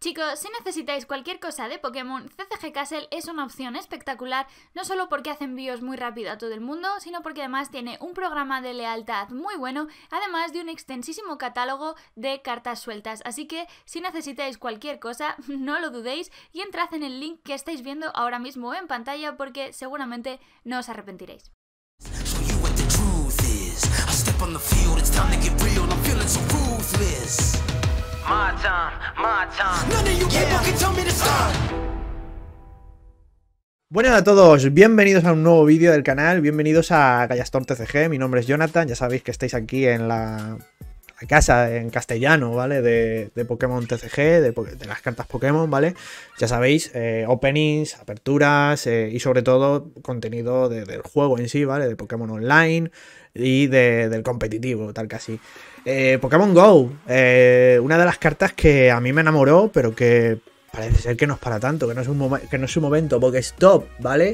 Chicos, si necesitáis cualquier cosa de Pokémon, CCG Castle es una opción espectacular, no solo porque hace envíos muy rápido a todo el mundo, sino porque además tiene un programa de lealtad muy bueno, además de un extensísimo catálogo de cartas sueltas. Así que si necesitáis cualquier cosa, no lo dudéis y entrad en el link que estáis viendo ahora mismo en pantalla porque seguramente no os arrepentiréis. Buenas a todos, bienvenidos a un nuevo vídeo del canal, bienvenidos a Gallastorm TCG, mi nombre es Jonathan, ya sabéis que estáis aquí en la casa en castellano, ¿vale? De Pokémon TCG, de las cartas Pokémon, ¿vale? Ya sabéis, openings, aperturas y sobre todo contenido del juego en sí, ¿vale? De Pokémon Online y del competitivo, tal que así. Pokémon GO, una de las cartas que a mí me enamoró, pero que parece ser que no es para tanto, que no es un momento Pokéstop, ¿vale?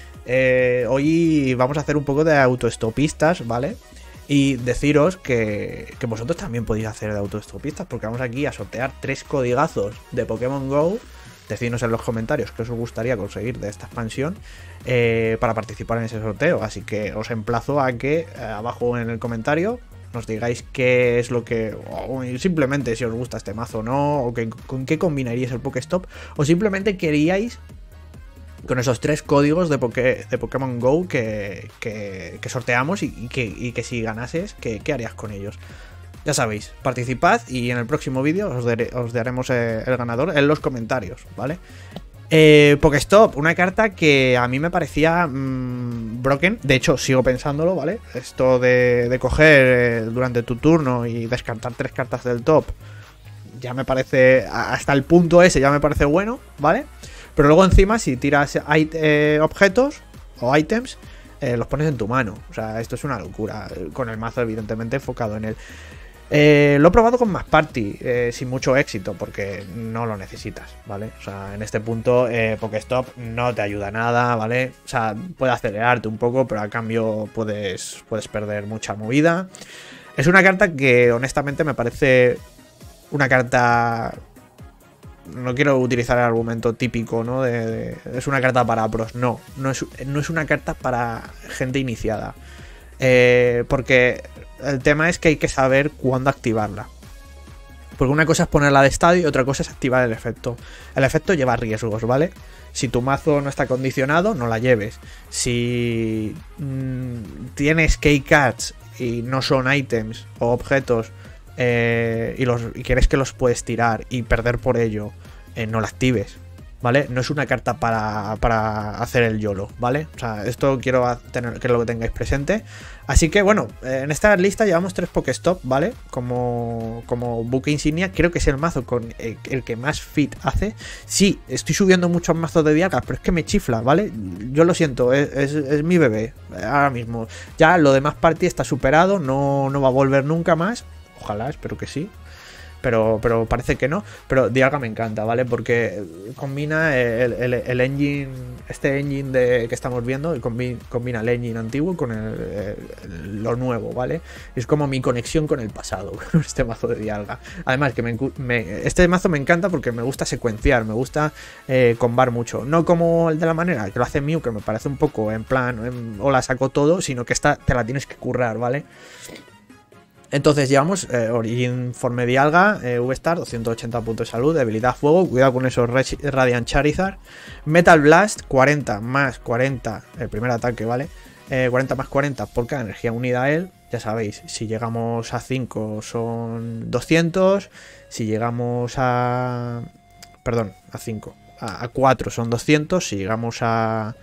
Hoy vamos a hacer un poco de autoestopistas, ¿vale? Y deciros que vosotros también podéis hacer de autoestopistas, porque vamos aquí a sortear 3 codigazos de Pokémon GO. Decidnos en los comentarios qué os gustaría conseguir de esta expansión para participar en ese sorteo. Así que os emplazo a que abajo en el comentario nos digáis qué es lo que... o simplemente si os gusta este mazo o no, o con qué combinaríais el Pokéstop, o simplemente queríais con esos 3 códigos de Pokémon GO que sorteamos y que si ganases, ¿qué harías con ellos? Ya sabéis, participad y en el próximo vídeo os daremos el ganador en los comentarios, ¿vale? Pokéstop, una carta que a mí me parecía broken, de hecho sigo pensándolo, ¿vale? Esto de coger durante tu turno y descartar 3 cartas del top, ya me parece, hasta el punto ese ya me parece bueno, ¿vale? Pero luego encima si tiras objetos o ítems, los pones en tu mano. O sea, esto es una locura. Con el mazo evidentemente enfocado en él. Lo he probado con Max Party, sin mucho éxito, porque no lo necesitas, ¿vale? O sea, en este punto Pokéstop no te ayuda nada, ¿vale? O sea, puede acelerarte un poco, pero a cambio puedes perder mucha movida. Es una carta que honestamente me parece una carta... No quiero utilizar el argumento típico, ¿no? Es una carta para pros. No es una carta para gente iniciada. Porque el tema es que hay que saber cuándo activarla. Porque una cosa es ponerla de estadio y otra cosa es activar el efecto. El efecto lleva riesgos, ¿vale? Si tu mazo no está condicionado, no la lleves. Si tienes keycards y no son ítems o objetos y quieres que los puedes tirar y perder por ello, no la actives, ¿vale? No es una carta para hacer el YOLO, ¿vale? O sea, esto quiero que lo tengáis presente. Así que bueno, en esta lista llevamos 3 Pokéstop, ¿vale? Como buque insignia. Creo que es el mazo con el que más fit hace. Sí, estoy subiendo muchos mazos de Dialga, pero es que me chifla, ¿vale? Yo lo siento, es mi bebé ahora mismo. Ya lo de Max Party está superado, no va a volver nunca más. Ojalá, espero que sí. Pero parece que no. Pero Dialga me encanta, ¿vale? Porque combina el engine, este engine que estamos viendo, y combina el engine antiguo con lo nuevo, ¿vale? Es como mi conexión con el pasado, con este mazo de Dialga. Además, que este mazo me encanta porque me gusta secuenciar, me gusta combar mucho. No como el de la manera que lo hace Mew, que me parece un poco en plan, hola, saco todo, sino que esta te la tienes que currar, ¿vale? Entonces llevamos Origin Forme Dialga, V-Star, 280 puntos de salud, debilidad fuego, cuidado con esos Radiant Charizard, Metal Blast, 40 más 40, el primer ataque, ¿vale? 40 más 40 por cada energía unida a él, ya sabéis, si llegamos a 5 son 200, si llegamos a... perdón, a 5, a 4 son 200, si llegamos a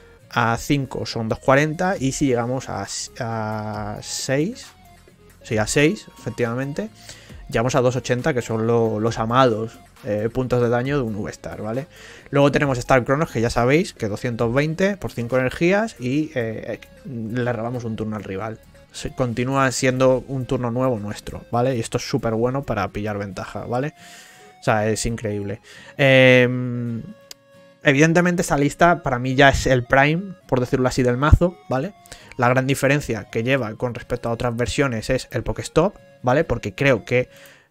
5 son 240 y si llegamos a 6... Sí, a 6, efectivamente. Llegamos a 280, que son los amados puntos de daño de un V-Star, ¿vale? Luego tenemos Star Cronos, que ya sabéis, que 220 por 5 energías y le robamos un turno al rival. Continúa siendo un turno nuevo nuestro, ¿vale? Y esto es súper bueno para pillar ventaja, ¿vale? O sea, es increíble. Evidentemente esta lista para mí ya es el prime, por decirlo así, del mazo, ¿vale? La gran diferencia que lleva con respecto a otras versiones es el Pokéstop, ¿vale? Porque creo que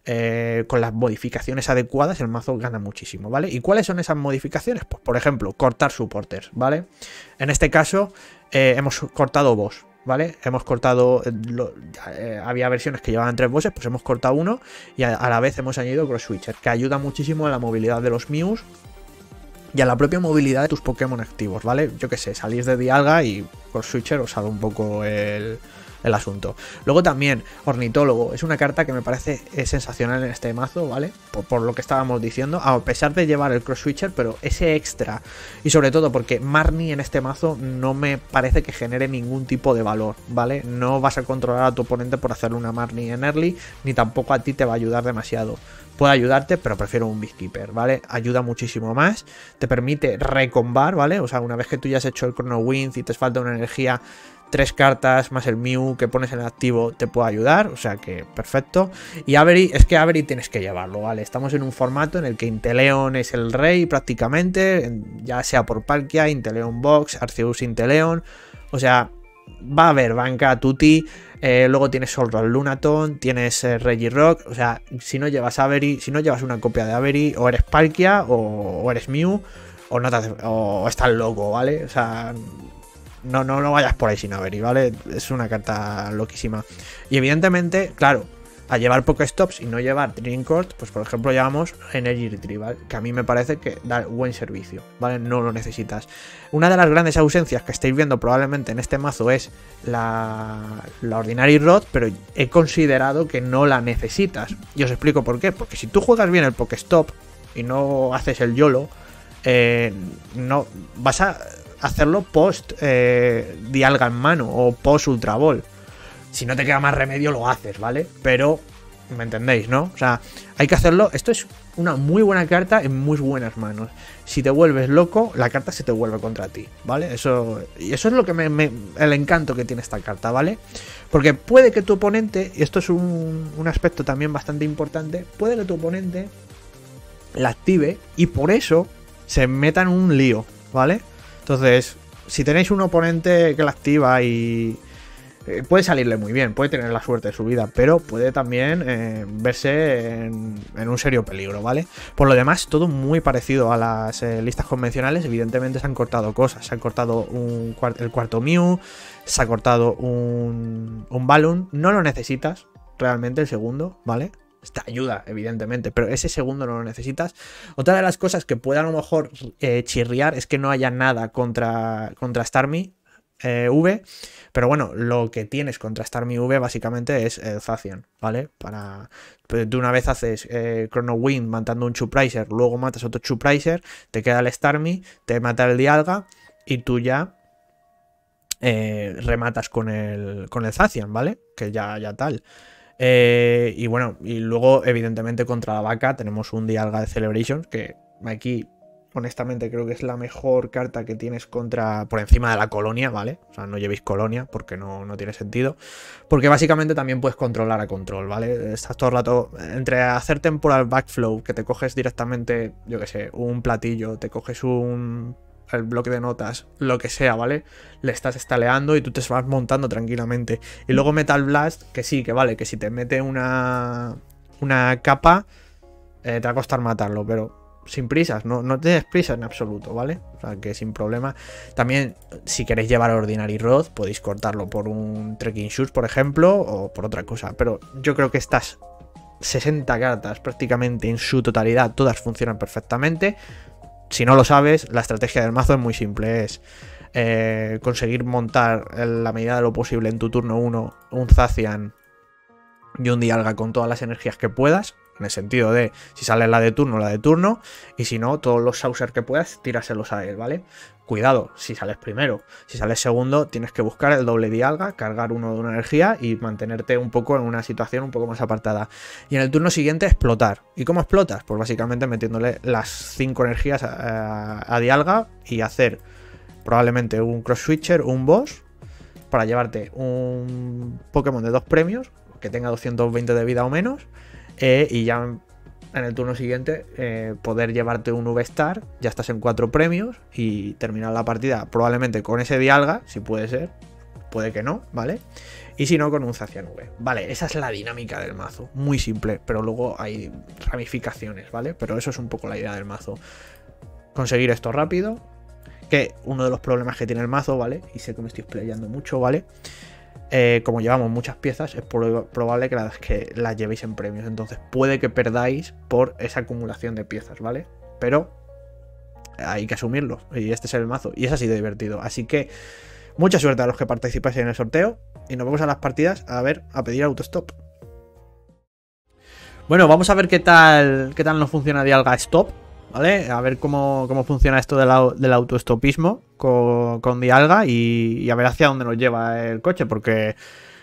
con las modificaciones adecuadas, el mazo gana muchísimo, ¿vale? ¿Y cuáles son esas modificaciones? Pues, por ejemplo, cortar supporters, ¿vale? En este caso, hemos cortado boss, ¿vale? Hemos cortado, había versiones que llevaban 3 bosses, pues hemos cortado uno y a la vez hemos añadido Cross Switcher, que ayuda muchísimo a la movilidad de los Mews y a la propia movilidad de tus Pokémon activos, ¿vale? Yo qué sé, salís de Dialga y Cross Switcher os sale un poco el asunto. Luego también, Ornitólogo, es una carta que me parece sensacional en este mazo, ¿vale? Por lo que estábamos diciendo, a pesar de llevar el Cross Switcher, pero ese extra, y sobre todo porque Marnie en este mazo no me parece que genere ningún tipo de valor, ¿vale? No vas a controlar a tu oponente por hacerle una Marnie en early, ni tampoco a ti te va a ayudar demasiado. Puede ayudarte, pero prefiero un Beekeeper, ¿vale? Ayuda muchísimo más, te permite recombar, ¿vale? O sea, una vez que tú ya has hecho el Chrono Wind y te falta una energía, 3 cartas más el Mew que pones en el activo te puede ayudar, o sea que perfecto. Y Avery, es que Avery tienes que llevarlo, ¿vale? Estamos en un formato en el que Inteleon es el rey prácticamente, ya sea por Palkia, Inteleon Box, Arceus Inteleon, o sea, va a haber banca tutti. Luego tienes Solrock Lunaton, tienes Regirock, o sea, si no llevas Avery, si no llevas una copia de Avery, o eres Palkia o eres Mew, o no te hace, o estás loco, ¿vale? O sea, no vayas por ahí sin Avery, ¿vale? Es una carta loquísima. Y evidentemente, claro, a llevar Pokéstops y no llevar Training Course, pues por ejemplo llevamos Energy Retrieval, que a mí me parece que da buen servicio, ¿vale? No lo necesitas. Una de las grandes ausencias que estáis viendo probablemente en este mazo es la Ordinary Rod, pero he considerado que no la necesitas. Y os explico por qué. Porque si tú juegas bien el Pokéstop y no haces el YOLO, no vas a hacerlo post Dialga en mano o post Ultra Ball. Si no te queda más remedio lo haces, ¿vale? Pero, ¿me entendéis, no? O sea, hay que hacerlo. Esto es una muy buena carta en muy buenas manos. Si te vuelves loco, la carta se te vuelve contra ti, ¿vale? Y eso es lo que el encanto que tiene esta carta, ¿vale? Porque puede que tu oponente, y esto es un aspecto también bastante importante, puede que tu oponente la active y por eso se meta en un lío, ¿vale? Entonces, si tenéis un oponente que la activa y puede salirle muy bien, puede tener la suerte de su vida, pero puede también verse en un serio peligro, ¿vale? Por lo demás, todo muy parecido a las listas convencionales. Evidentemente se han cortado cosas, se han cortado el cuarto Mew, se ha cortado un Balloon, no lo necesitas realmente el segundo, ¿vale? Esta ayuda, evidentemente, pero ese segundo no lo necesitas. Otra de las cosas que puede a lo mejor chirriar es que no haya nada contra Starmie V, pero bueno, lo que tienes contra Starmie V básicamente es Zacian, ¿vale? Tú una vez haces Chrono Wind matando un Chupricer, luego matas otro Chupricer, te queda el Starmie, te mata el Dialga y tú ya rematas con el Zacian, ¿vale? Que ya tal. Y bueno, y luego evidentemente contra la vaca tenemos un Dialga de Celebration, que aquí honestamente creo que es la mejor carta que tienes por encima de la colonia, ¿vale? O sea, no llevéis colonia porque no tiene sentido. Porque básicamente también puedes controlar a control, ¿vale? Estás todo el rato entre hacer temporal backflow, que te coges directamente, yo que sé, un platillo, te coges el bloque de notas, lo que sea, ¿vale? Le estás estaleando y tú te vas montando tranquilamente. Y luego Metal Blast, que sí, que vale, que si te mete una capa, te va a costar matarlo, pero sin prisas, no te des prisa en absoluto, ¿vale? O sea, que sin problema. También, si queréis llevar Ordinary Rod, podéis cortarlo por un Trekking Shoes, por ejemplo, o por otra cosa. Pero yo creo que estas 60 cartas, prácticamente en su totalidad, todas funcionan perfectamente. Si no lo sabes, la estrategia del mazo es muy simple. Es conseguir montar en la medida de lo posible en tu turno 1 un Zacian y un Dialga con todas las energías que puedas. En el sentido de, si sale la de turno, y si no, todos los Saucer que puedas, tíraselos a él, ¿vale? Cuidado, si sales primero. Si sales segundo, tienes que buscar el doble Dialga, cargar uno de una energía y mantenerte un poco en una situación un poco más apartada. Y en el turno siguiente, explotar. ¿Y cómo explotas? Pues básicamente metiéndole las 5 energías a Dialga y hacer probablemente un Cross Switcher, un boss, para llevarte un Pokémon de 2 premios, que tenga 220 de vida o menos. Y ya en el turno siguiente poder llevarte un V-Star, ya estás en 4 premios y terminar la partida probablemente con ese Dialga, si puede ser, puede que no, ¿vale? Y si no, con un Zacian V. Vale, esa es la dinámica del mazo. Muy simple, pero luego hay ramificaciones, ¿vale? Pero eso es un poco la idea del mazo. Conseguir esto rápido. Que uno de los problemas que tiene el mazo, ¿vale? Y sé que me estoy explayando mucho, ¿vale? Como llevamos muchas piezas, es probable que las llevéis en premios. Entonces puede que perdáis por esa acumulación de piezas, ¿vale? Pero hay que asumirlo. Y este es el mazo. Y es así de divertido. Así que mucha suerte a los que participáis en el sorteo. Y nos vemos a las partidas a pedir autostop. Bueno, vamos a ver qué tal nos funciona Dialga Stop, ¿vale? A ver cómo funciona esto del autostopismo con Dialga y a ver hacia dónde nos lleva el coche. Porque,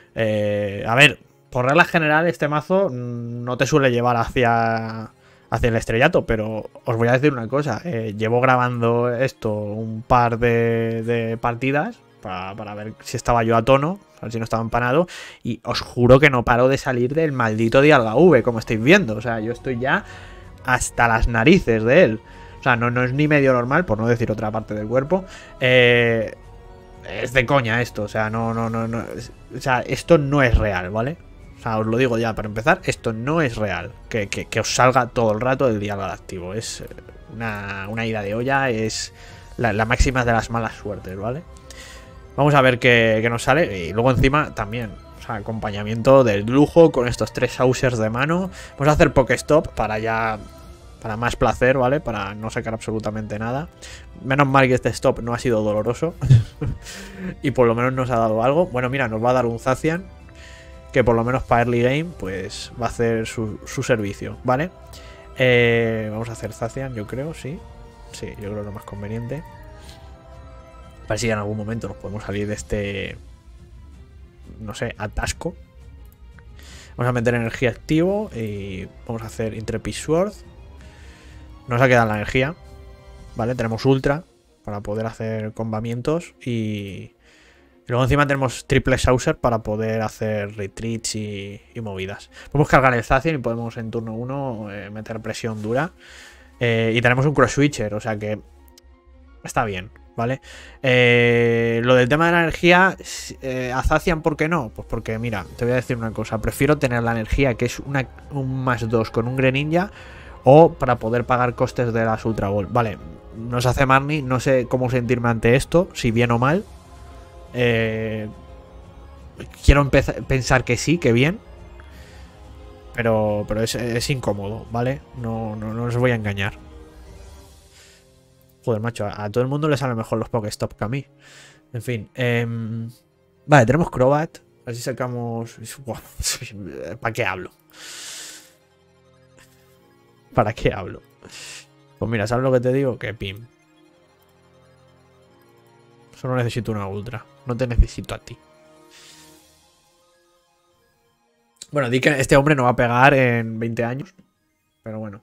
a ver, por regla general este mazo no te suele llevar hacia el estrellato. Pero os voy a decir una cosa. Llevo grabando esto un par de partidas para ver si estaba yo a tono, a ver si no estaba empanado. Y os juro que no paro de salir del maldito Dialga V, como estáis viendo. O sea, yo estoy ya hasta las narices de él. O sea, no es ni medio normal, por no decir otra parte del cuerpo. Es de coña esto. O sea, no. O sea, esto no es real, ¿vale? O sea, os lo digo ya para empezar. Esto no es real. Que os salga todo el rato el Dialga activo. Es una ida de olla. Es la máxima de las malas suertes, ¿vale? Vamos a ver qué nos sale. Y luego encima también, o sea, acompañamiento del lujo con estos 3 Saucers de mano. Vamos a hacer Pokestop para más placer, ¿vale? Para no sacar absolutamente nada. Menos mal que este stop no ha sido doloroso. Y por lo menos nos ha dado algo. Bueno, mira, nos va a dar un Zacian, que por lo menos para early game pues va a hacer su servicio, ¿vale? Vamos a hacer Zacian, yo creo, sí. Sí, yo creo que es lo más conveniente. Para ver si en algún momento nos podemos salir de este, no sé, atasco. Vamos a meter energía activo y vamos a hacer Intrepid Sword. Nos ha quedado la energía, ¿vale? Tenemos Ultra para poder hacer combamientos y luego encima tenemos triple Saucer para poder hacer retreats y movidas. Podemos cargar el Zacian y podemos en turno 1 meter presión dura. Y tenemos un Cross Switcher, o sea que está bien, ¿vale? Lo del tema de la energía, a Zacian, ¿por qué no? Pues porque, mira, te voy a decir una cosa. Prefiero tener la energía, que es un +2 con un Greninja, o para poder pagar costes de las Ultra Ball. Vale, nos hace Marnie, no sé cómo sentirme ante esto, si bien o mal. Quiero pensar que sí, que bien. Pero es incómodo, ¿vale? No os voy a engañar. Joder, macho, a todo el mundo le salen mejor los Pokestop que a mí. En fin. Vale, tenemos Crobat. A ver si sacamos... ¿Para qué hablo? ¿Para qué hablo? Pues mira, ¿sabes lo que te digo? Que pim. Solo necesito una Ultra. No te necesito a ti. Bueno, di que este hombre no va a pegar en 20 años. Pero bueno.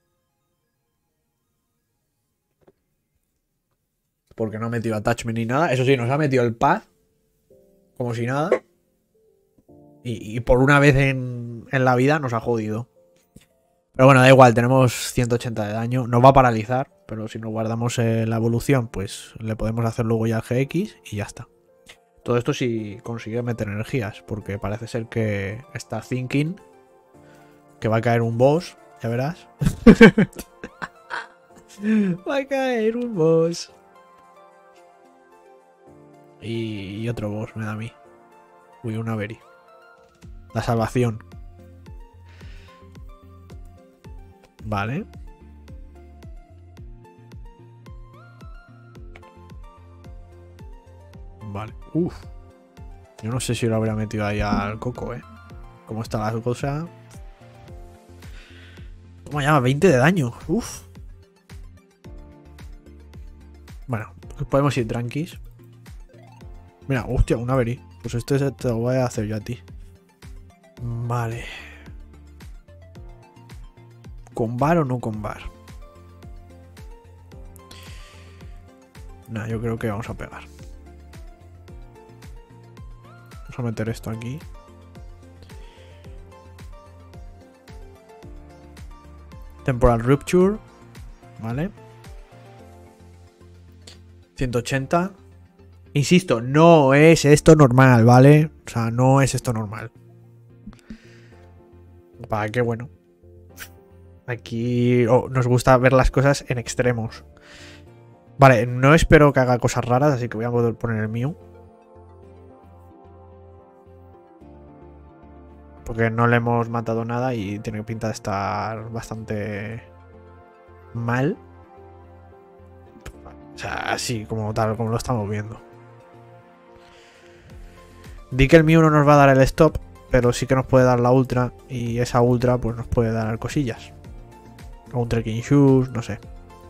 Porque no ha metido attachment ni nada. Eso sí, nos ha metido el pad. Como si nada. Y por una vez en la vida nos ha jodido. Pero bueno, da igual, tenemos 180 de daño. Nos va a paralizar, pero si nos guardamos la evolución, pues le podemos hacer luego ya el GX y ya está. Todo esto si consigue meter energías, porque parece ser que está thinking que va a caer un boss, ya verás. Va a caer un boss. Y otro boss me da a mí. Uy, una Berry. La salvación. Vale. Vale. Uf. Yo no sé si lo habría metido ahí al coco, ¿eh? ¿Cómo está la cosa? ¿Cómo llama? 20 de daño. Uf. Bueno, pues podemos ir tranquis. Mira, hostia, una Berry. Pues este te lo voy a hacer yo a ti. Vale. ¿Con bar o no con bar? Nah, yo creo que vamos a pegar. Vamos a meter esto aquí. Temporal Rupture. Vale. 180. Insisto, no es esto normal, ¿vale? O sea, no es esto normal. Para que, bueno. Aquí nos gusta ver las cosas en extremos. Vale, no espero que haga cosas raras, así que voy a poder poner el Mew. Porque no le hemos matado nada y tiene pinta de estar bastante mal. O sea, así como tal, como lo estamos viendo. Di que el Mew no nos va a dar el stop, pero sí que nos puede dar la ultra. Y esa ultra pues nos puede dar cosillas. O un Trekking Shoes, no sé.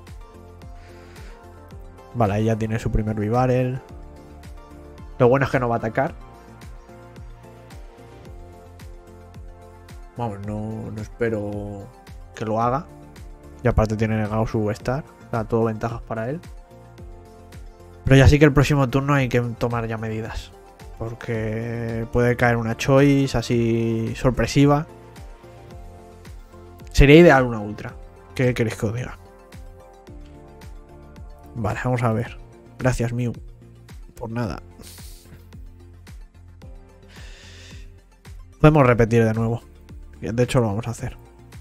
Vale, ahí ya tiene su primer V-Barrel. Lo bueno es que no va a atacar. Vamos, no espero que lo haga. Y aparte tiene negado su Star. O sea, todo ventajas para él. Pero ya sí que el próximo turno hay que tomar ya medidas. Porque puede caer una Choice así sorpresiva. Sería ideal una ultra. ¿Qué queréis que os diga? Vale, vamos a ver. Gracias, Mew. Por nada. Podemos repetir de nuevo. De hecho, lo vamos a hacer.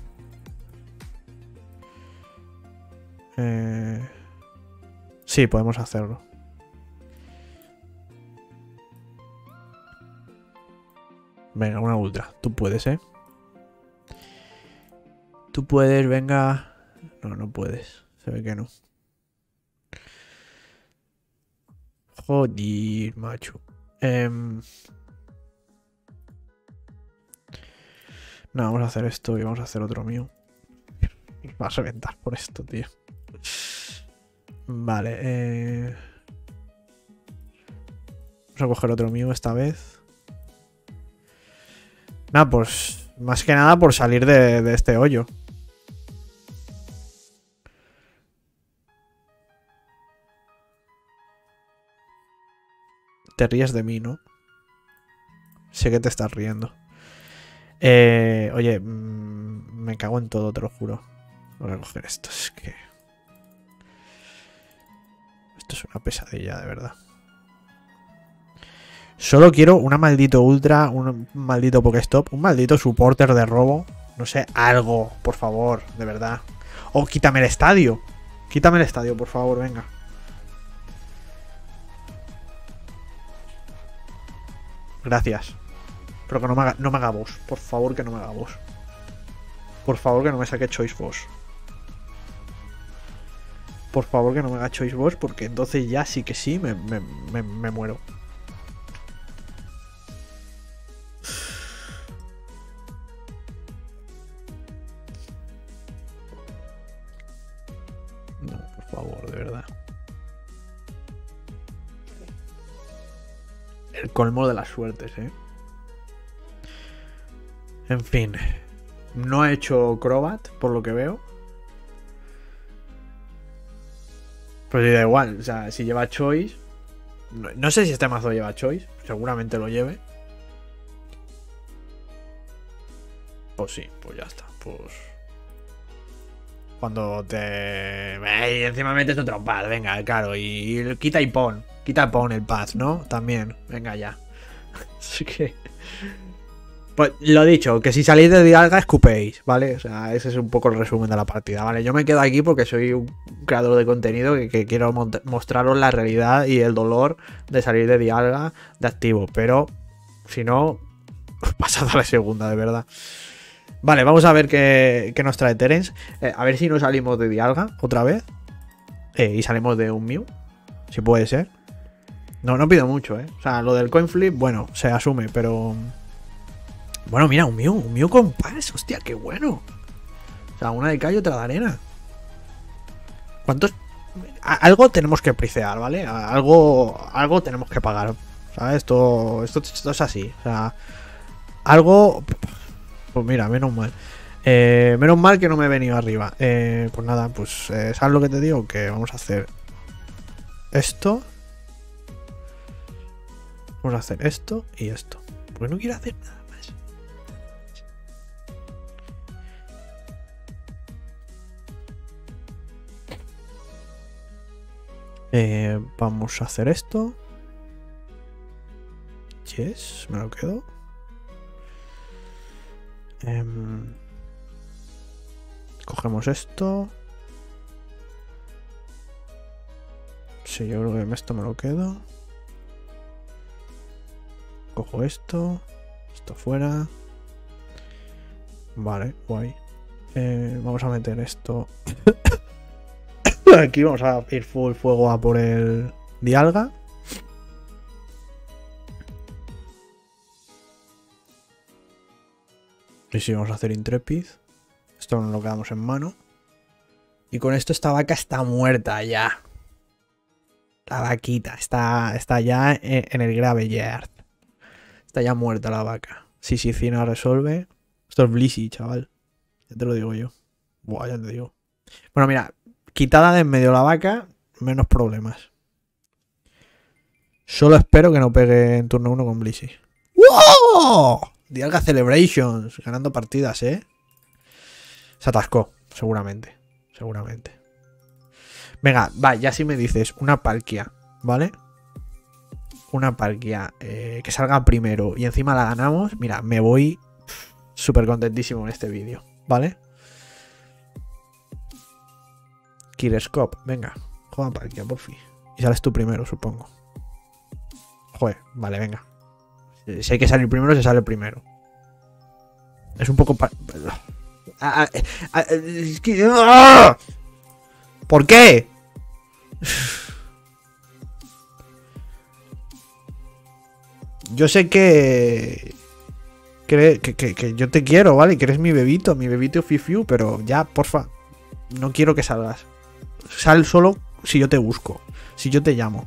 Sí, podemos hacerlo. Venga, una ultra. Tú puedes, ¿eh? Tú puedes, venga. No, no puedes. Se ve que no. Joder, macho. No, vamos a hacer esto y vamos a hacer otro mío. Me va a reventar por esto, tío. Vale, vamos a coger otro mío esta vez. Nada, pues más que nada por salir de este hoyo. Te ríes de mí, ¿no? Sé que te estás riendo. Oye, me cago en todo, te lo juro. Voy a coger esto, es que... Esto es una pesadilla, de verdad. Solo quiero una maldito ultra, un maldito Pokéstop, un maldito supporter de robo. No sé, algo, por favor, de verdad. O quítame el estadio. Quítame el estadio, por favor, venga. Gracias. Pero que no me haga boss. Por favor, que no me haga boss. Por favor, que no me saque Choice Boss. Por favor, que no me haga Choice Boss, porque entonces ya sí que sí me muero. No, por favor, de verdad. El colmo de las suertes, ¿eh? En fin. No ha hecho Crobat, por lo que veo. Pero sí, da igual. O sea, si lleva Choice... No sé si este mazo lleva Choice. Seguramente lo lleve. Pues sí, pues ya está. Pues... Cuando te... Y encima metes otro pad, venga, claro. Y quita y pon. Quita y pon el pad, ¿no? También. Venga ya. Así que... Pues lo dicho, que si salís de Dialga escupéis, ¿vale? O sea, ese es un poco el resumen de la partida, ¿vale? Yo me quedo aquí porque soy un creador de contenido que quiero mostraros la realidad y el dolor de salir de Dialga de activo. Pero, si no, pasad a la segunda, de verdad. Vale, vamos a ver qué nos trae Terence. A ver si no salimos de Dialga otra vez. Y salimos de un Mew. Si puede ser. No pido mucho, ¿eh? O sea, lo del coin flip, bueno, se asume, pero... Bueno, mira, un Mew con pares, hostia, qué bueno. O sea, una de cal y otra de arena. ¿Cuántos? Algo tenemos que pricear, ¿vale? Algo tenemos que pagar. ¿Sabes? Esto es así. O sea, algo... Pues mira, menos mal. Menos mal que no me he venido arriba. Pues nada, pues ¿sabes lo que te digo? Que vamos a hacer esto. Vamos a hacer esto y esto. Porque no quiero hacer nada más. Vamos a hacer esto. Yes, me lo quedo. Cogemos esto. Sí, yo creo que esto me lo quedo. Cojo esto. Esto fuera. Vale, guay. Vamos a meter esto. Aquí vamos a ir full fuego a por el Dialga. Y sí, vamos a hacer Intrepid. Esto nos lo quedamos en mano. Y con esto esta vaca está muerta ya. La vaquita está ya en el Graveyard. Está ya muerta la vaca. Sí, Cina resuelve. Esto es Blissey, chaval. Ya te lo digo yo. Buah, ya te digo. Bueno, mira. Quitada de en medio la vaca, menos problemas. Solo espero que no pegue en turno 1 con Blissey. ¡Wow! Dialga Celebrations. Ganando partidas, ¿eh? Se atascó, seguramente. Seguramente. Venga, va, ya si me dices una Palkia, ¿vale? Una Palkia que salga primero y encima la ganamos. Mira, me voy súper contentísimo en este vídeo, ¿vale? Kireskop, venga, juega Palkia, porfi. Y sales tú primero, supongo. Joder, vale, venga. Si hay que salir primero, se sale primero. Es un poco... ¿Por qué? Yo sé que yo te quiero, ¿vale? Que eres mi bebito fiu, pero ya, porfa, no quiero que salgas. Sal solo si yo te busco, si yo te llamo.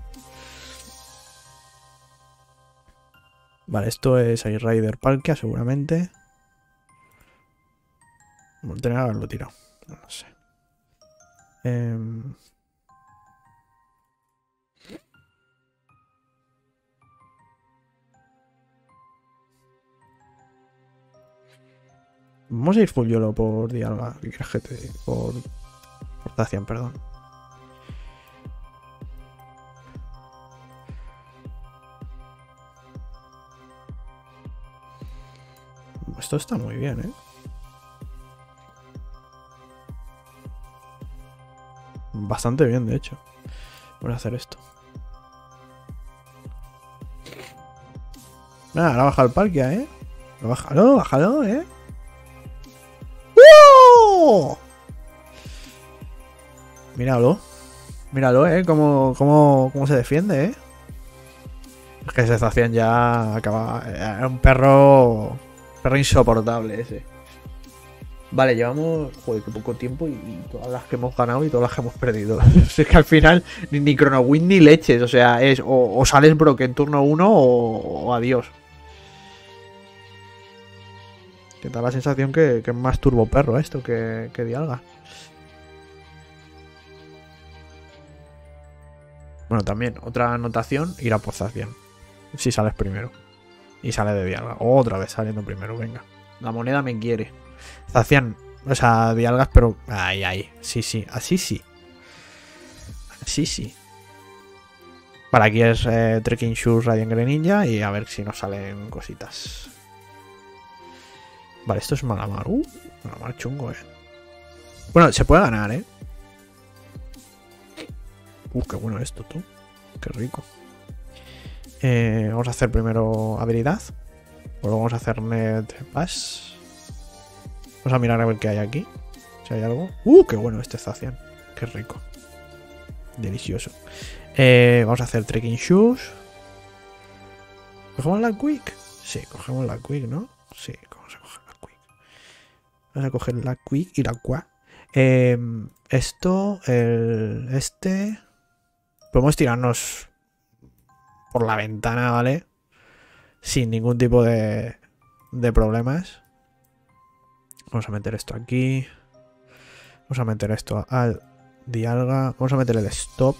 Vale, esto es Ice Rider Palkia, seguramente. Bueno, tenía que haberlo tirado. No lo sé. Vamos a ir full YOLO por Dialga. ¿Qué quieres que te diga? Por Zacian, perdón. Esto está muy bien, ¿eh? Bastante bien, de hecho. Voy a hacer esto. Nada, ahora baja el Palkia, ¿eh? Bájalo, bájalo, ¿eh? ¡Oh! Míralo. Míralo, ¿eh? Cómo se defiende, ¿eh? Es que ese Zacian ya acaba... Era un perro... Perro insoportable ese. Vale, llevamos... Joder, qué poco tiempo y todas las que hemos ganado y todas las que hemos perdido. Es que al final ni Chrono Win ni leches. O sea, es o sales Brock en turno 1 o adiós. Que da la sensación que es más turbo perro esto que Dialga. Bueno, también, otra anotación, ir a por Zacian. Si sales primero. Y sale de Dialga. Otra vez saliendo primero, venga. La moneda me quiere. Zacian, o sea, Dialgas, pero... Ahí. Sí, así sí. Así sí. Vale, aquí es Trekking Shoes Radiant Greninja y a ver si nos salen cositas. Vale, esto es Malamar. Malamar chungo, Bueno, se puede ganar, qué bueno esto, tú. Qué rico. Vamos a hacer primero habilidad. Luego vamos a hacer net pass. Vamos a mirar a ver qué hay aquí. Si hay algo. Qué bueno este Zacian. Qué rico. Delicioso. Vamos a hacer Trekking Shoes. ¿Cogemos la Quick? Sí, cogemos la Quick, ¿no? Sí, vamos a coger la Quick. Vamos a coger la Quick y la Qua. Esto, este... Podemos tirarnos por la ventana, ¿vale? Sin ningún tipo de problemas. Vamos a meter esto aquí. Vamos a meter esto al Dialga. Vamos a meter el stop.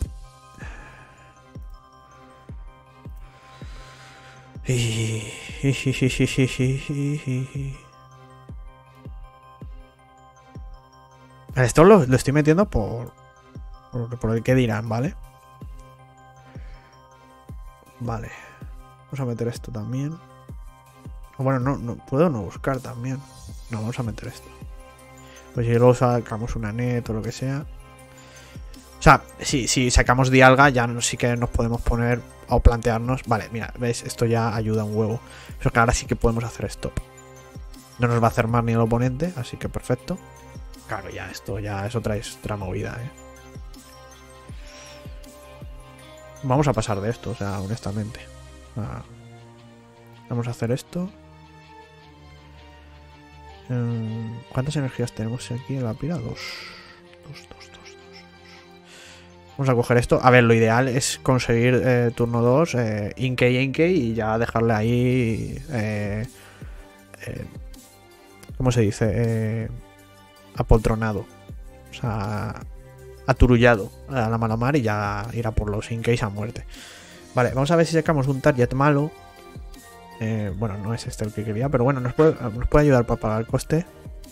Esto lo estoy metiendo por el que dirán, ¿vale? Vale. Vamos a meter esto también. Bueno, no puedo no buscar también. No, vamos a meter esto. Pues si luego sacamos una net o lo que sea. O sea, si sacamos dialga ya sí que nos podemos poner o plantearnos. Vale, mira, ¿ves? Esto ya ayuda un huevo. Pero que ahora sí que podemos hacer stop. No nos va a hacer más ni el oponente, así que perfecto. Claro, ya esto ya es otra movida, Vamos a pasar de esto, o sea, honestamente. Vamos a hacer esto. ¿Cuántas energías tenemos aquí en la pila? Dos. Vamos a coger esto. A ver, lo ideal es conseguir turno 2, Inkey y ya dejarle ahí. ¿Cómo se dice? Apoltronado. O sea, aturullado a la mala mar y ya irá por los Inkeys a muerte. Vale, vamos a ver si sacamos un target malo. Bueno, no es este el que quería, pero bueno, nos puede ayudar para pagar el coste.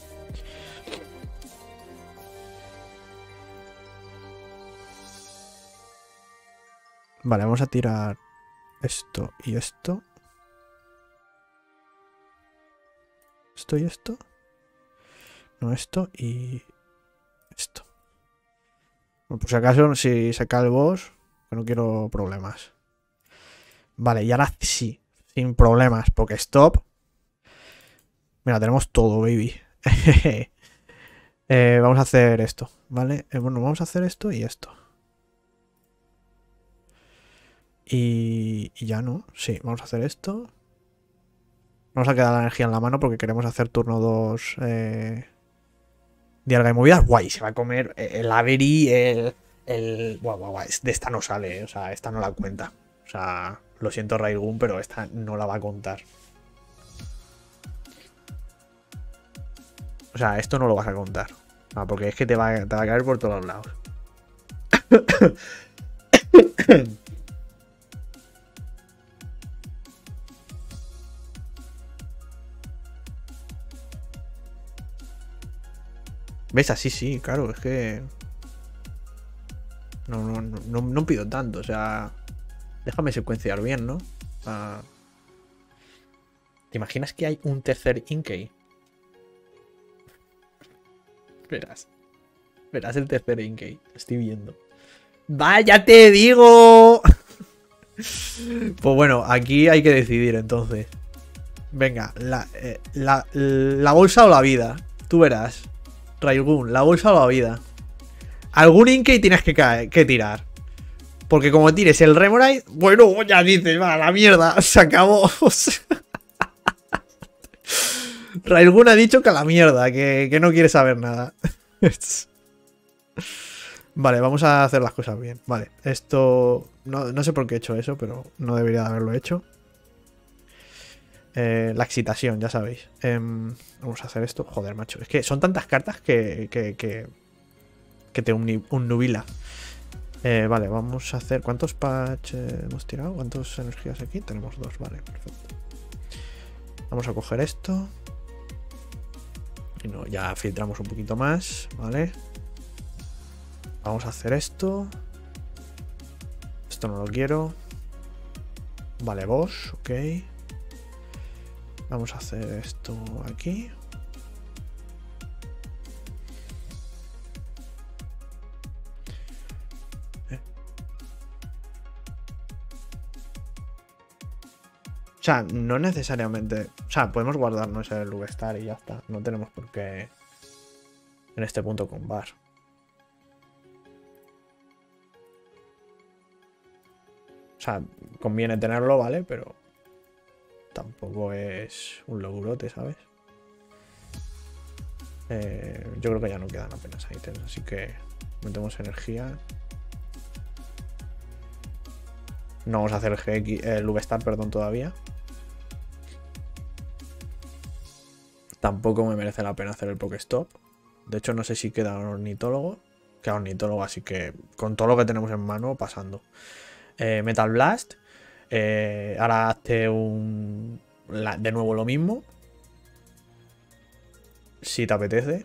Vale, vamos a tirar esto y esto. Esto y esto. No, esto y esto. Bueno, por si acaso, si saca el boss, que no quiero problemas. Vale, y ahora sí, sin problemas, porque stop. Mira, tenemos todo, baby. Vamos a hacer esto, ¿vale? Bueno, vamos a hacer esto y esto. Y ya no. Sí, vamos a hacer esto. Vamos a quedar la energía en la mano porque queremos hacer turno 2 dialga y movidas. Guay, se va a comer el Avery, guau. De esta no sale, o sea, esta no la cuenta. O sea, lo siento Railgun, pero esta no la va a contar. O sea, esto no lo vas a contar. No, porque es que te va a caer por todos lados. ¿Ves? Así sí, claro, es que... No pido tanto, o sea... Déjame secuenciar bien, ¿no? ¿Te imaginas que hay un tercer Inkey? Verás el tercer Inkey. Lo estoy viendo. ¡Vaya, te digo! Pues bueno, aquí hay que decidir entonces. Venga, la bolsa o la vida. Tú verás. Railgun, la bolsa o la vida. Algún Inkey tienes que tirar. Porque como tires el Remoraid, bueno, ya dices, va, la mierda, se acabó. Railgun ha dicho que a la mierda, que no quiere saber nada. Vale, vamos a hacer las cosas bien. Vale, esto... No sé por qué he hecho eso, pero no debería de haberlo hecho. La excitación, ya sabéis. Vamos a hacer esto. Joder, macho. Es que son tantas cartas que te unnubila. Vale, vamos a hacer... ¿Cuántos patch hemos tirado? ¿Cuántas energías aquí? Tenemos 2, vale, perfecto. Vamos a coger esto. Y no, ya filtramos un poquito más, ¿vale? Vamos a hacer esto. Esto no lo quiero. Vale, boss, ok. Vamos a hacer esto aquí. O sea, no necesariamente... O sea, podemos guardarnos el V-Star y ya está. No tenemos por qué en este punto combar. O sea, conviene tenerlo, ¿vale? Pero tampoco es un logurote, ¿sabes? Yo creo que ya no quedan apenas ítems, así que metemos energía. No vamos a hacer el V-Star, perdón, todavía. Tampoco me merece la pena hacer el Pokestop. De hecho, no sé si queda un ornitólogo. Queda un ornitólogo, así que con todo lo que tenemos en mano, pasando. Metal Blast. Ahora hazte de nuevo lo mismo. Si te apetece.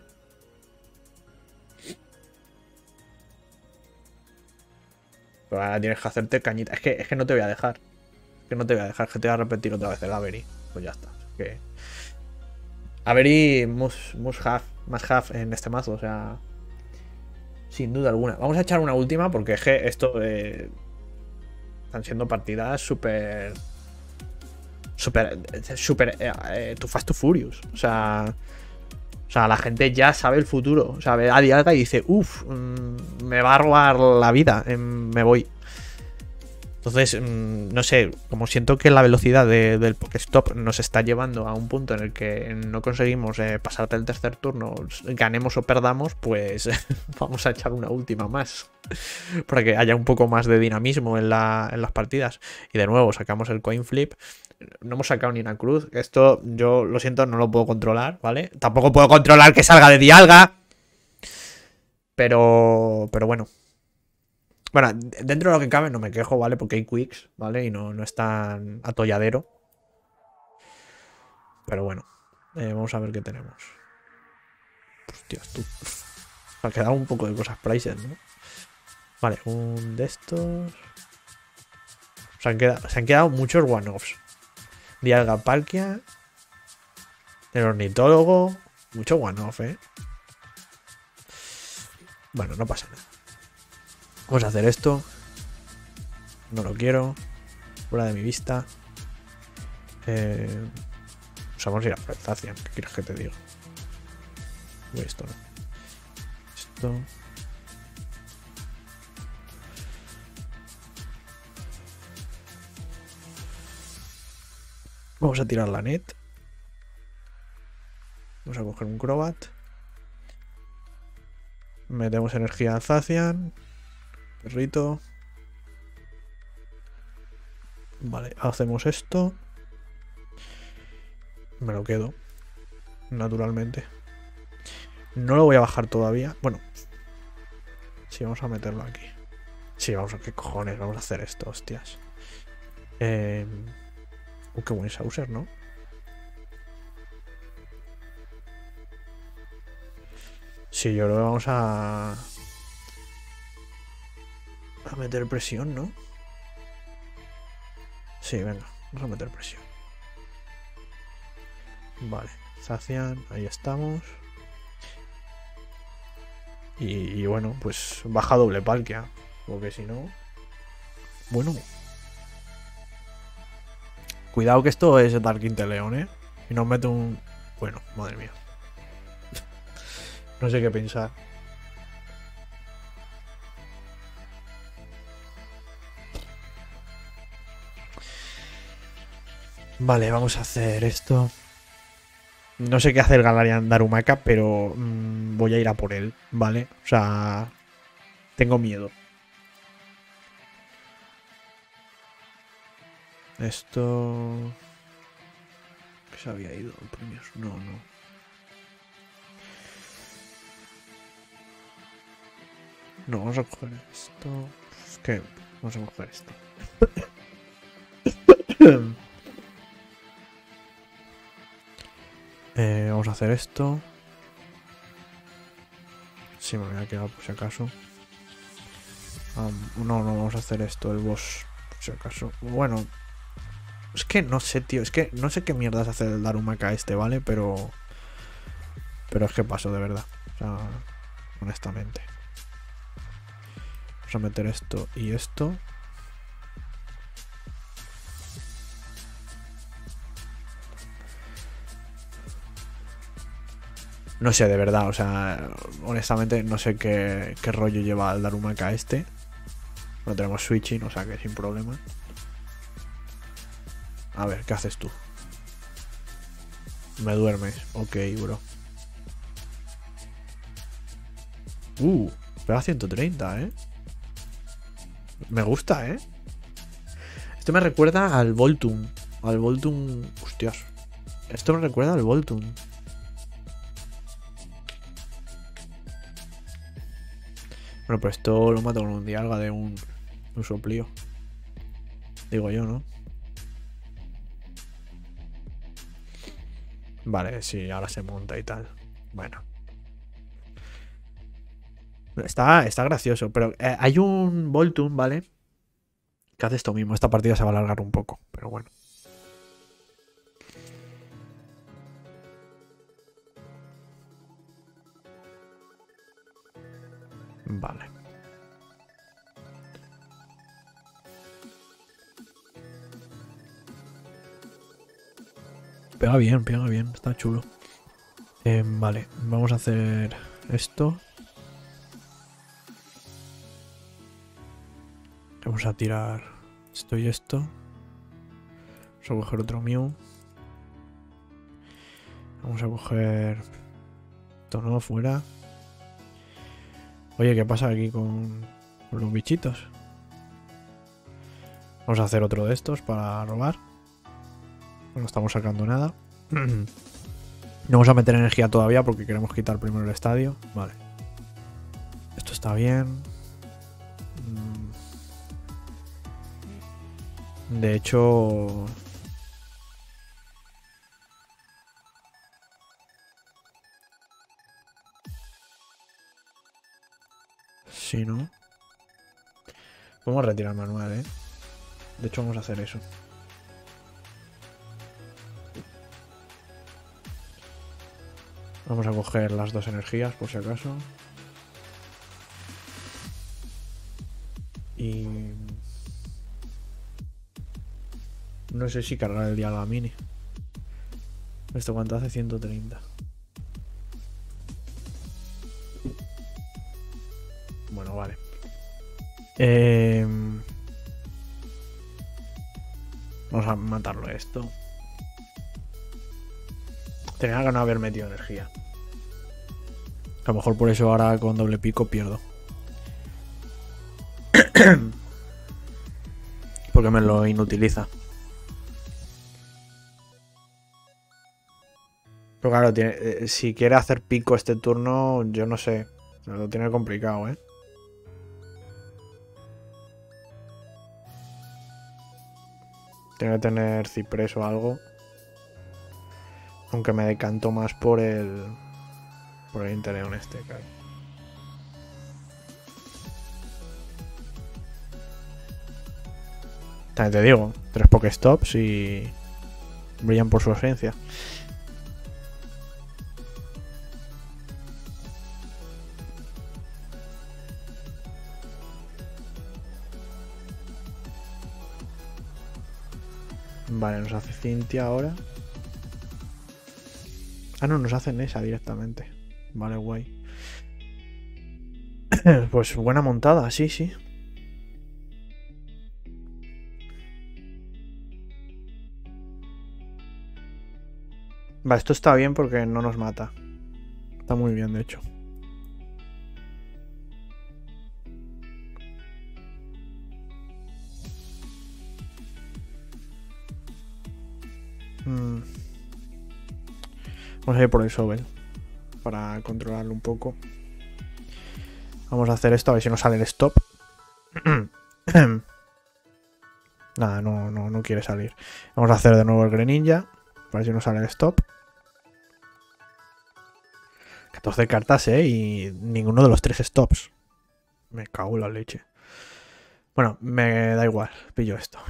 Pero ahora tienes que hacerte cañita. Es que no te voy a dejar. Que no te voy a dejar, que te voy a repetir otra vez el Avery. Pues ya está. Que... Avery must have en este mazo, o sea... Sin duda alguna. Vamos a echar una última porque esto... están siendo partidas súper... Too Fast to Furious. O sea, la gente ya sabe el futuro. O sea, ve a Dialga y dice, uff, me va a robar la vida, me voy. Entonces, no sé, como siento que la velocidad del Pokéstop nos está llevando a un punto en el que no conseguimos pasarte el tercer turno, ganemos o perdamos, pues vamos a echar una última más. Para que haya un poco más de dinamismo en las partidas. Y de nuevo, sacamos el coin flip. No hemos sacado ni una cruz. Esto, yo lo siento, no lo puedo controlar, ¿vale? Tampoco puedo controlar que salga de Dialga. Pero bueno. Bueno, dentro de lo que cabe no me quejo, ¿vale? Porque hay quicks, ¿vale? Y no es tan atolladero. Pero bueno. Vamos a ver qué tenemos. Hostias, tú. Me ha quedado un poco de cosas prices, ¿no? Vale, un de estos. Se han quedado muchos one-offs. Dialga Palkia. El ornitólogo. Mucho one-off, ¿eh? Bueno, no pasa nada. Vamos a hacer esto. No lo quiero. Fuera de mi vista. Pues vamos a ir a por el Zacian. ¿Qué quieres que te diga? Uy, esto no. Esto. Vamos a tirar la net. Vamos a coger un Crobat. Metemos energía al Zacian. Perrito. Vale, hacemos esto. Me lo quedo. Naturalmente. No lo voy a bajar todavía. Bueno. Sí, vamos a meterlo aquí. Sí, vamos a... ¿Qué cojones? Vamos a hacer esto, hostias. Qué buen Saucer, ¿no? Sí, yo creo que vamos a meter presión, ¿no? Sí, venga, vamos a meter presión. Vale, Zacian, ahí estamos. Y bueno, pues baja doble Palkia. Porque si no... Bueno. Cuidado que esto es Dark Inteleon, ¿eh? Y nos mete un... Bueno, madre mía. No sé qué pensar. Vale, vamos a hacer esto. No sé qué hacer Galarian Darumaka, pero voy a ir a por él, ¿vale? O sea, tengo miedo. Esto... ¿Qué se había ido? No. No, vamos a coger esto. Es que vamos a coger esto. Vamos a hacer esto. Sí, me voy a quedar por si acaso. No, vamos a hacer esto, el boss, por si acaso. Bueno, es que no sé, tío. Es que no sé qué mierdas hace el Darumaka este, ¿vale? Pero es que paso, de verdad. O sea, honestamente. Vamos a meter esto y esto. No sé, de verdad, o sea, honestamente no sé qué rollo lleva el Darumaka este. No tenemos switching, o sea que sin problema. A ver, ¿qué haces tú? Me duermes. Ok, bro. Pega 130, ¿eh? Me gusta, ¿eh? Esto me recuerda al Voltum. Al Voltum... Hostias. Esto me recuerda al Voltum. Bueno, pues esto lo mato con un Dialga de un soplío. Digo yo, ¿no? Vale, sí, ahora se monta y tal. Bueno. Está gracioso, pero hay un Voltum, ¿vale? Que hace esto mismo. Esta partida se va a alargar un poco, pero bueno. Vale. Pega bien, está chulo. Vale, vamos a hacer esto. Vamos a tirar esto y esto. Vamos a coger otro Mew. Vamos a coger esto, no, fuera. Oye, ¿qué pasa aquí con los bichitos? Vamos a hacer otro de estos para robar. No estamos sacando nada. No vamos a meter energía todavía porque queremos quitar primero el estadio. Vale. Esto está bien. De hecho... Sí, ¿no? Podemos retirar manual, ¿eh? De hecho, vamos a hacer eso. Vamos a coger las dos energías, por si acaso. Y... no sé si cargar el Dialga Mini. ¿Esto cuánto hace? 130. Bueno, vale. Vamos a matarlo esto. Tenía que no haber metido energía. A lo mejor por eso ahora con doble pico pierdo. Porque me lo inutiliza. Pero claro, si quiere hacer pico este turno, yo no sé. Lo tiene complicado, ¿eh? Tiene que tener ciprés o algo. Aunque me decanto más por el Inteleon este, claro. También te digo, 3 Pokéstops y brillan por su ausencia. Vale, nos hace Cintia ahora. Ah, no, nos hacen esa directamente. Vale, guay. Pues buena montada, sí, sí. Vale, esto está bien porque no nos mata. Está muy bien, de hecho. Vamos a ir por el Sobel para controlarlo un poco. Vamos a hacer esto a ver si nos sale el stop. Nada, no quiere salir. Vamos a hacer de nuevo el Greninja para ver si nos sale el stop. 14 cartas, y ninguno de los 3 stops. Me cago en la leche. Bueno, me da igual, pillo esto.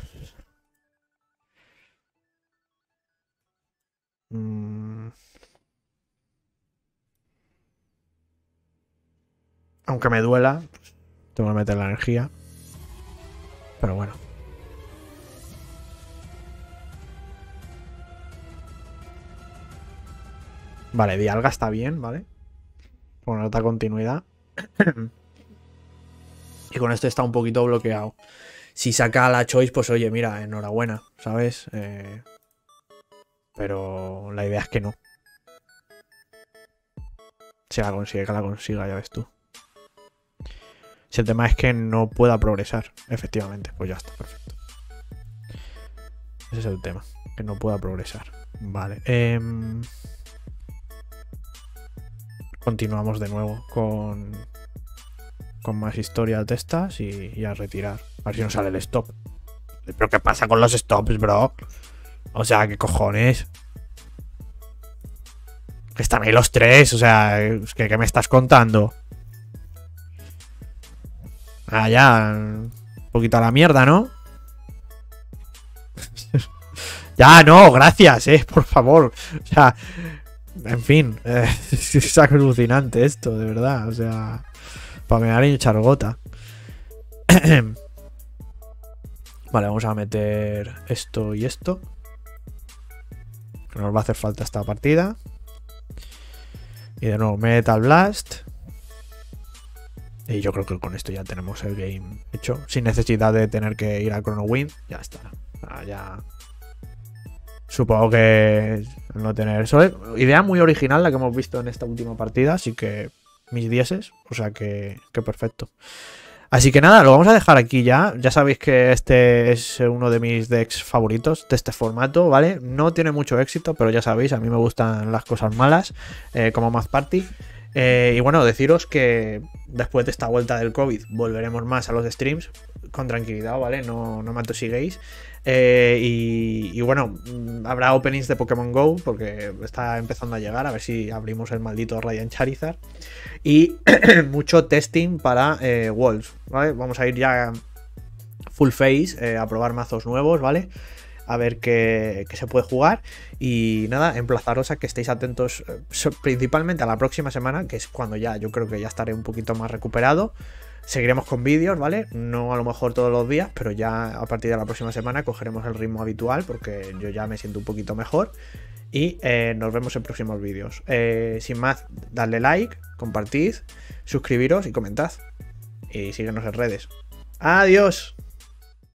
Aunque me duela, tengo que meter la energía. Pero bueno. Vale, Dialga está bien, ¿vale? Con alta continuidad. Y con esto está un poquito bloqueado. Si saca la Choice, pues oye, mira, enhorabuena, ¿sabes? Pero la idea es que no. Si la consigue, que la consiga, ya ves tú. Si el tema es que no pueda progresar, efectivamente, pues ya está, perfecto. Ese es el tema, que no pueda progresar. Vale. Continuamos de nuevo con más historias de estas y a retirar. A ver si nos sale el stop. ¿Pero qué pasa con los stops, bro? O sea, ¿qué cojones? Que están ahí los 3, o sea, ¿qué me estás contando? Ah, ya, un poquito a la mierda, ¿no? Ya, no, gracias, por favor. O sea, en fin, es alucinante esto, de verdad. O sea, para mear y echar gota. Vale, vamos a meter esto y esto, que nos va a hacer falta esta partida. Y de nuevo, Metal Blast. Y yo creo que con esto ya tenemos el game hecho. Sin necesidad de tener que ir a Chrono Wind. Ya está. Ya. Supongo que no tener... Eso es idea muy original la que hemos visto en esta última partida. Así que mis dieces. O sea que perfecto. Así que nada, lo vamos a dejar aquí ya. Ya sabéis que este es uno de mis decks favoritos de este formato, ¿vale? No tiene mucho éxito, pero ya sabéis, a mí me gustan las cosas malas, como Math Party. Y bueno, deciros que después de esta vuelta del COVID volveremos más a los streams con tranquilidad, ¿vale? No me atosiguéis. Y bueno, habrá openings de Pokémon Go porque está empezando a llegar, a ver si abrimos el maldito Radiant Charizard. Y mucho testing para Walls, ¿vale? Vamos a ir ya full face a probar mazos nuevos, ¿vale? A ver qué se puede jugar. Y nada, emplazaros a que estéis atentos principalmente a la próxima semana, que es cuando ya yo creo que ya estaré un poquito más recuperado. Seguiremos con vídeos, ¿vale? No a lo mejor todos los días, pero ya a partir de la próxima semana cogeremos el ritmo habitual porque yo ya me siento un poquito mejor. Y nos vemos en próximos vídeos. Sin más, dadle like, compartid, suscribiros y comentad. Y síguenos en redes. ¡Adiós!